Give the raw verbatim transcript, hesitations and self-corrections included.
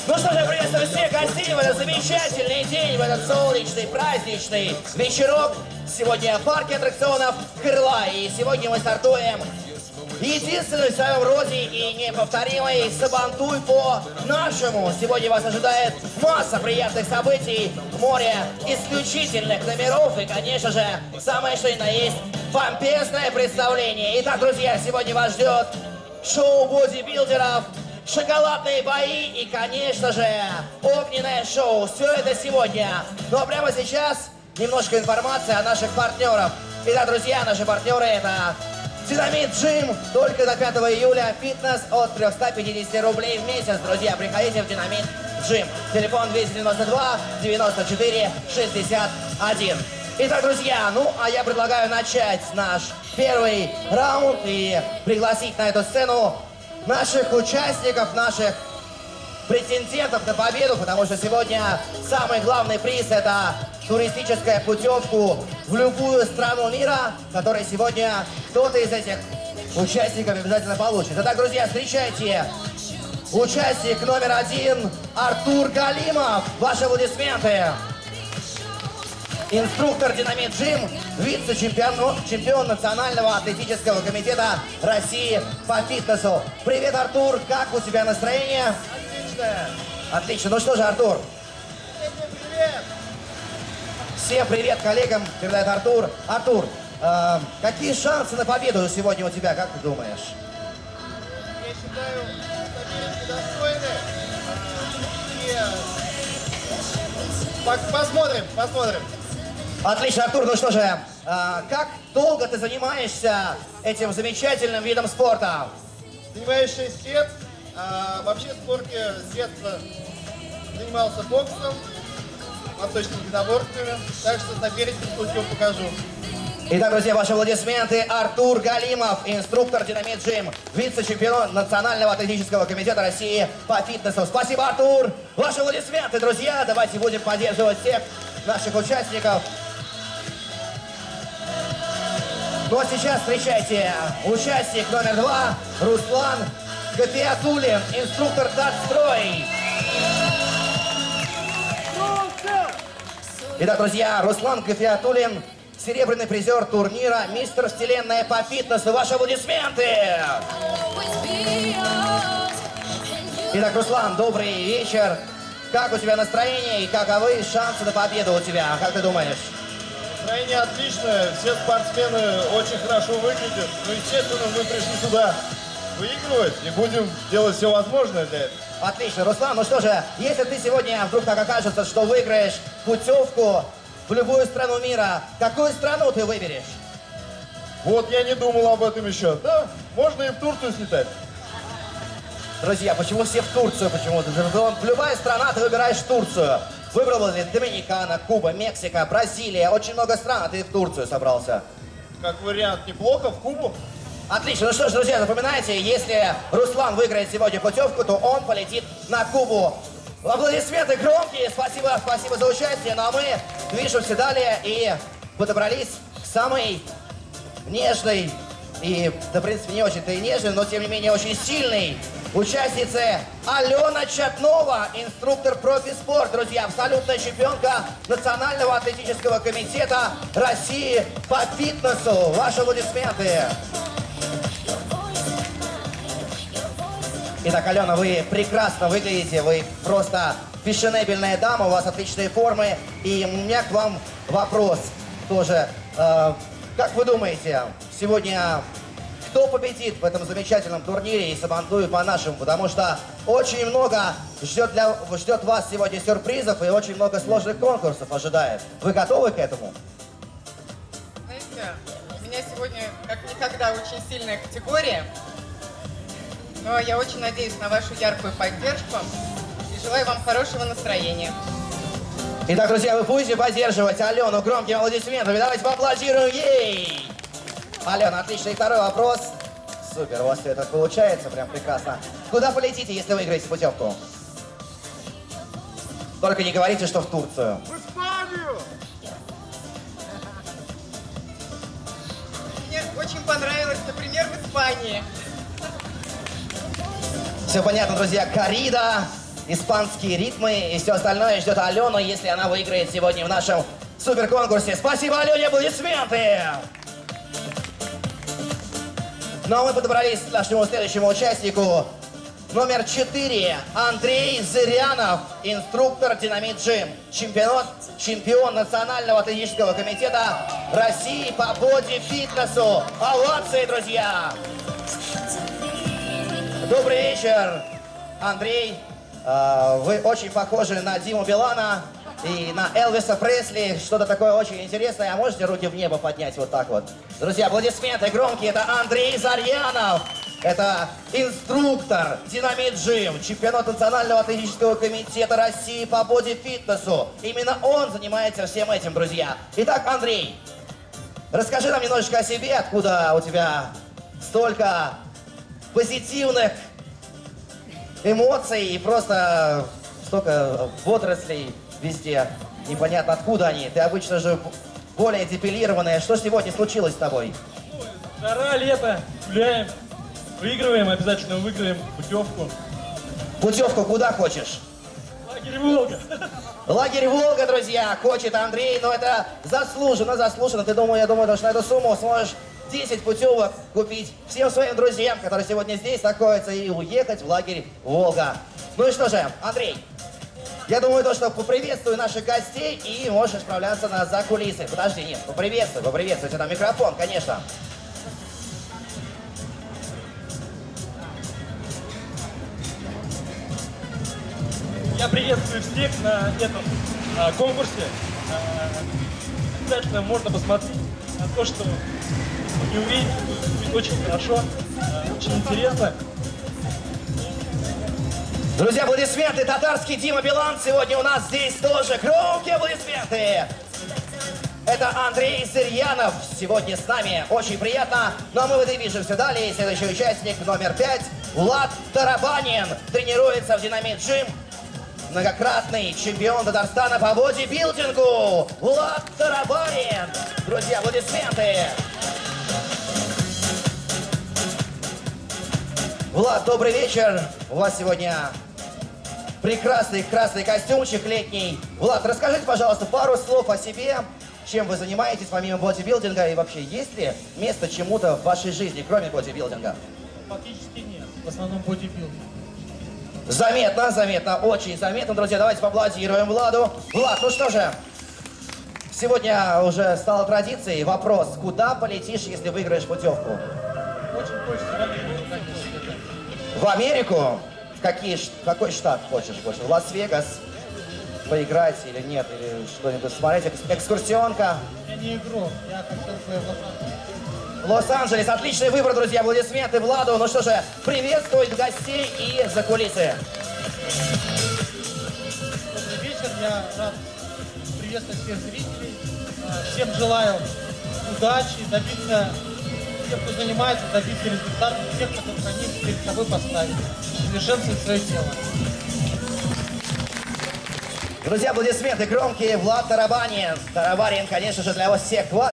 Ну что же, приветствую всех гостей в этот замечательный день, в этот солнечный, праздничный вечерок. Сегодня в парке аттракционов Крыла. И сегодня мы стартуем единственный в своем роде и неповторимый Сабантуй по-нашему. Сегодня вас ожидает масса приятных событий, море исключительных номеров и, конечно же, самое что ни на есть помпезное представление. Итак, друзья, сегодня вас ждет шоу бодибилдеров, шоколадные бои и, конечно же, огненное шоу. Все это сегодня. Ну а прямо сейчас немножко информации о наших партнерах. Итак, друзья, наши партнеры — это Динамит Джим. Только до пятого июля фитнес от трёхсот пятидесяти рублей в месяц. Друзья, приходите в Динамит Джим. Телефон двести девяносто два девяносто четыре шестьдесят один. Итак, друзья, ну а я предлагаю начать наш первый раунд и пригласить на эту сцену наших участников, наших претендентов на победу, потому что сегодня самый главный приз — это туристическая путевку в любую страну мира, который сегодня кто-то из этих участников обязательно получит. Итак, друзья, встречайте участник номер один Артур Галимов. Ваши аплодисменты. Инструктор Динамит Джим, вице-чемпион чемпион Национального атлетического комитета России по фитнесу. Привет, Артур, как у тебя настроение? Отлично. Отлично. Ну что же, Артур. Всем привет. Всем привет коллегам, передает Артур. Артур, э, какие шансы на победу сегодня у тебя, как ты думаешь? Я считаю, соперники достойны. И... Посмотрим, посмотрим. Отлично, Артур. Ну что же, э, как долго ты занимаешься этим замечательным видом спорта? Занимаюсь шесть лет. А, вообще в спорте с детства занимался боксом, восточными единоборствами. Так что соперникам все покажу. Итак, друзья, ваши аплодисменты. Артур Галимов, инструктор Динамит Джим, вице-чемпион Национального атлетического комитета России по фитнесу. Спасибо, Артур. Ваши аплодисменты, друзья. Давайте будем поддерживать всех наших участников. Ну а сейчас встречайте участник номер два Руслан Гафиатуллин, инструктор «Татстрой». Итак, друзья, Руслан Гафиатуллин, серебряный призер турнира «Мистер Вселенная» по фитнесу. Ваши аплодисменты! Итак, Руслан, добрый вечер. Как у тебя настроение и каковы шансы на победу у тебя? Как ты думаешь? Настроение отличное, все спортсмены очень хорошо выглядят. Ну, естественно, мы пришли сюда выигрывать и будем делать все возможное для этого. Отлично, Руслан, ну что же, если ты сегодня вдруг так окажется, что выиграешь путевку в любую страну мира, какую страну ты выберешь? Вот я не думал об этом еще. Да, можно и в Турцию слетать. Друзья, почему все в Турцию почему-то? Любая страна, ты выбираешь Турцию. Выбрал ли Доминикана, Куба, Мексика, Бразилия, очень много стран, а ты в Турцию собрался. Как вариант, неплохо, в Кубу. Отлично, ну что ж, друзья, запоминайте, если Руслан выиграет сегодня путевку, то он полетит на Кубу. Аплодисменты громкие, спасибо, спасибо за участие, ну а мы движемся далее и подобрались к самой нежной и, да, в принципе, не очень-то и нежной, но тем не менее очень сильной участнице Алена Чатнова, инструктор профиспорт, друзья, абсолютная чемпионка Национального атлетического комитета России по фитнесу. Ваши аплодисменты. Итак, Алена, вы прекрасно выглядите, вы просто фешенебельная дама, у вас отличные формы. И у меня к вам вопрос тоже. Э, как вы думаете, сегодня кто победит в этом замечательном турнире и Сабантуй по-нашему? Потому что очень много ждет, для, ждет вас сегодня сюрпризов и очень много сложных конкурсов ожидает. Вы готовы к этому? Знаете, у меня сегодня как никогда очень сильная категория. Но я очень надеюсь на вашу яркую поддержку и желаю вам хорошего настроения. Итак, друзья, вы будете поддерживать Алену громкими аплодисментами. Давайте поаплодируем ей! Алена, отлично. И второй вопрос. Супер, у вас все это получается, прям прекрасно. Куда полетите, если выиграете путевку? Только не говорите, что в Турцию. В Испанию! Мне очень понравилось, например, в Испании. Все понятно, друзья. Коррида, испанские ритмы и все остальное ждет Алену, если она выиграет сегодня в нашем суперконкурсе. Спасибо, Алене, аплодисменты! Ну а мы подобрались к нашему следующему участнику. Номер четыре. Андрей Зырянов, инструктор Динамит Джим. Чемпион, чемпион Национального атлетического комитета России по боди-фитнесу. Овации, друзья! Добрый вечер, Андрей. Э, Вы очень похожи на Диму Билана и на Элвиса Пресли. Что-то такое очень интересное. А можете руки в небо поднять вот так вот? Друзья, аплодисменты громкие. Это Андрей Зырянов. Это инструктор Динамит Джим, чемпионат Национального атлетического комитета России по боди-фитнесу. Именно он занимается всем этим, друзья. Итак, Андрей, расскажи нам немножечко о себе, откуда у тебя столько позитивных эмоций и просто столько водорослей везде. Непонятно, откуда они. Ты обычно же более депилированная. Что сегодня случилось с тобой? Жара, лето, гуляем. Выигрываем, обязательно выиграем путевку. Путевку куда хочешь? Лагерь Волга. Лагерь Волга, друзья, хочет Андрей, но это заслуженно, заслуженно. Ты думаю, я думаю, что на эту сумму сможешь десять путевок купить всем своим друзьям, которые сегодня здесь находятся, и уехать в лагерь Волга. Ну и что же, Андрей, я думаю, то, что поприветствую наших гостей и можешь отправляться на за кулисы. Подожди, нет, поприветствуй, поприветствуй. Это микрофон, конечно. Я приветствую всех на этом а, конкурсе. А, обязательно можно посмотреть на то, что не увидите, будет очень хорошо, а, очень интересно. Друзья, аплодисменты. Татарский Дима Билан сегодня у нас здесь тоже. Громкие аплодисменты. Это Андрей Зырянов сегодня с нами. Очень приятно. Ну а мы движемся далее. Следующий участник номер пять. Влад Тарабанин. Тренируется в Динамит Джим. Многократный чемпион Татарстана по бодибилдингу. Влад Тарабанин. Друзья, аплодисменты. Влад, добрый вечер. У вас сегодня прекрасный красный костюмчик летний. Влад, расскажите, пожалуйста, пару слов о себе. Чем вы занимаетесь помимо бодибилдинга? И вообще, есть ли место чему-то в вашей жизни, кроме бодибилдинга? Фактически нет. В основном бодибилдинг. Заметно, заметно, очень заметно. Друзья, давайте поаплодируем Владу. Влад, ну что же, сегодня уже стала традицией вопрос, куда полетишь, если выиграешь путевку? Очень хочется в Америку, конечно. В Америку? В, какие, в какой штат хочешь больше? В Лас-Вегас? Поиграть или нет? Или что-нибудь смотреть? Экскурсионка? Я не игрок, я хотел бы в Лос-Анджелес. Лос-Анджелес. Отличный выбор, друзья. Аплодисменты Владу. Ну что же, приветствует гостей и за кулисы. Добрый вечер, я рад приветствовать всех зрителей. Всем желаю удачи, добиться, всех, кто занимается, добиться результатов, всех, которых они перед собой поставили, совершенствовать свое тело. Друзья, аплодисменты громкие. Влад Тарабанин. Тарабанин, конечно же, для вас всех.